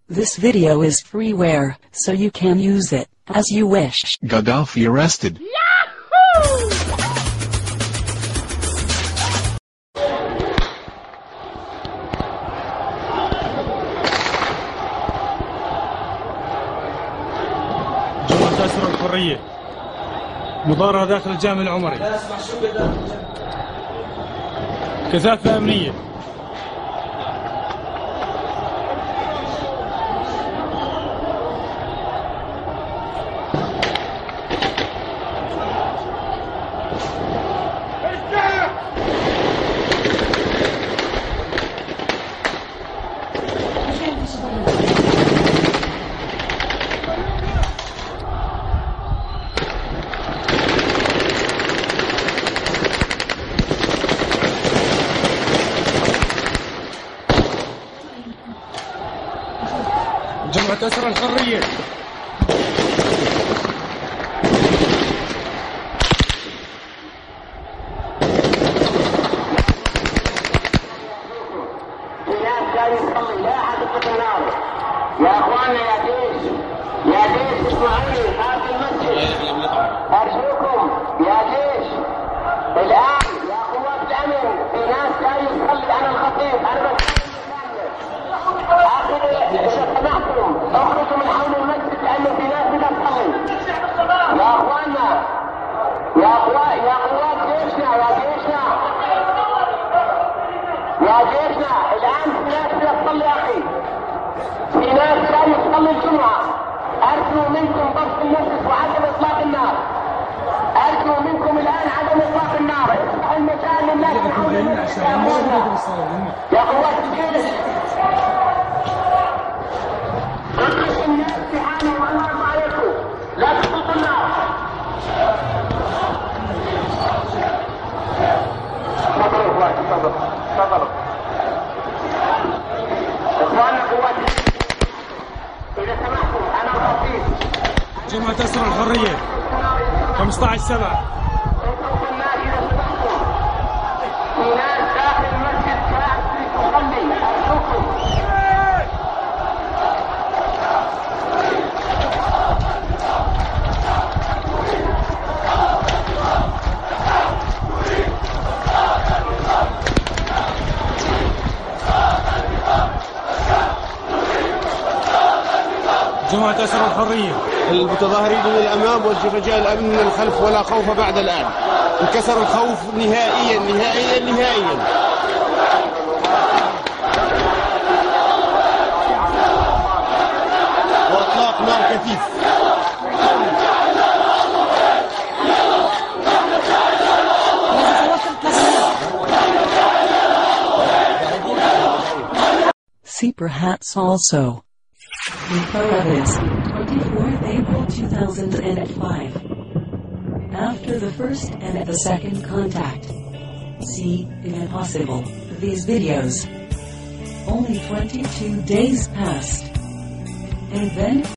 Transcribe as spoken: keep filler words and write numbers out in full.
This video is freeware, so you can use it as you wish. Gaddafi arrested. Yahoo! جمعة أسر الحرية مظاهرة داخل الجامع العمري، كثافة أمنية. جمعة أسر الحرية يا اخوانا يا جيش يا جيش اسمعوني هذا المسجد ارجوكم يا جيش الان يا قوات الامن في ناس جاي يصلي انا الخطيب انا بس اخر اذا سمحتم اخرجوا من حول المسجد لانه في ناس بدها تصلي يا اخوانا يا اخوان يا قوات جيشنا يا جيشنا يا جيشنا الان في ناس بدها تصلي اخي في ناس لا يصلي الجمعة أرجو منكم ضبط النفس وعدم إطلاق النار أرجو منكم الآن عدم إطلاق النار افتحوا المكان للناس من حول المسجد يا قوات الجيش ادرسوا الناس امتحانهم الله يرضى عليكم لا تطلقوا النار تفضلوا اخواتي تفضلوا تفضلوا اخواننا قوات إذا سمحتم أنا الخطيب جمعة أسر الحرية خمسة عشر سبعة. اتركوا الناس إذا سمحتم في ناس داخل المسجد قاعد تصلي أرجوكم جمعة أسر الحرية المتظاهرين من الأمام والرجال الأمن من الخلف ولا خوف بعد الآن. انكسر الخوف نهائيا نهائيا نهائيا. وإطلاق نار كثيف. Super hats also. Info evidence, twenty-fourth April two thousand five. After the first and the second contact. See, impossible, these videos. Only twenty-two days passed. And then,